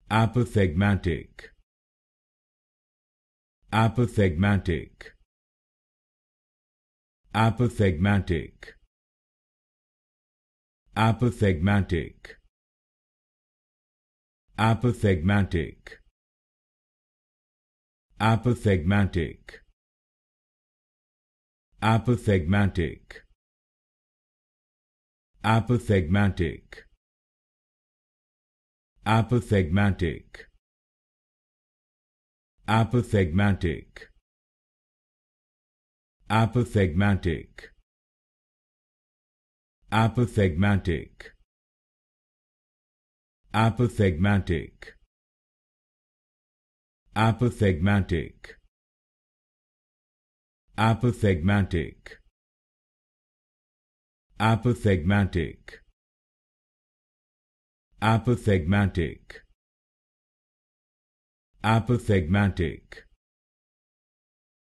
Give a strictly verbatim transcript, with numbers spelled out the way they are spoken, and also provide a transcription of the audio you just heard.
Apothegmatic. Apothegmatic. Apothegmatic. Apothegmatic. Apothegmatic. Apothegmatic. Apothegmatic. Apothegmatic. Apothegmatic. Apothegmatic. Apothegmatic. Apothegmatic. Apothegmatic. Apothegmatic. Apothegmatic. Apothegmatic. Apothegmatic. Apothegmatic.